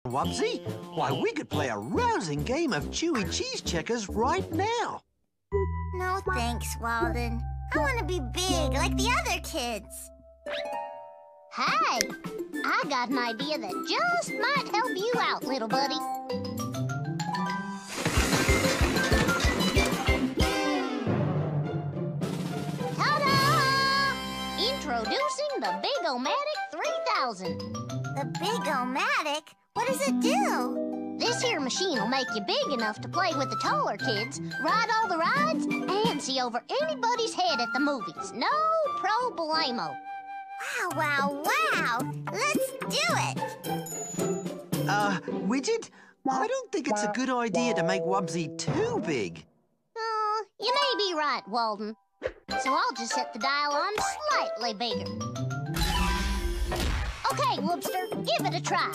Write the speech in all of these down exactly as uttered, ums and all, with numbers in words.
Wubbzy. Why, we could play a rousing game of chewy cheese checkers right now. No thanks, Walden. I want to be big like the other kids. Hey, I got an idea that just might help you out, little buddy. Ta-da! Introducing the Big-O-Matic three thousand. The Big-O-Matic? What does it do? This here machine will make you big enough to play with the taller kids, ride all the rides, and see over anybody's head at the movies. No problemo. Wow, wow, wow! Let's do it! Uh, Widget, I don't think it's a good idea to make Wubbzy too big. Oh, you may be right, Walden. So I'll just set the dial on slightly bigger. Okay, Whoopster, give it a try.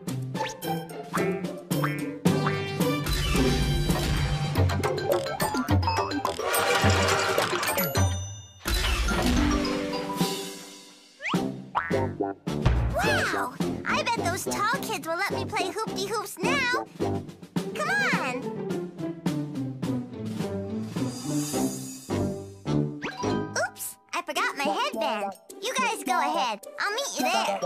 Wow! I bet those tall kids will let me play hoop-de-hoops now. Come on! Oops! I forgot my headband. You guys go ahead. I'll meet you there.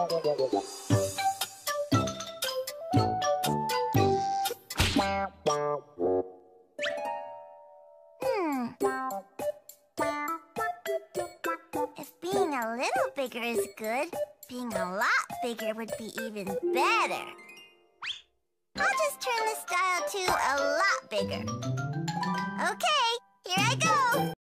Hmm. If being a little bigger is good, being a lot bigger would be even better. I'll just turn this dial to a lot bigger. Okay, here I go.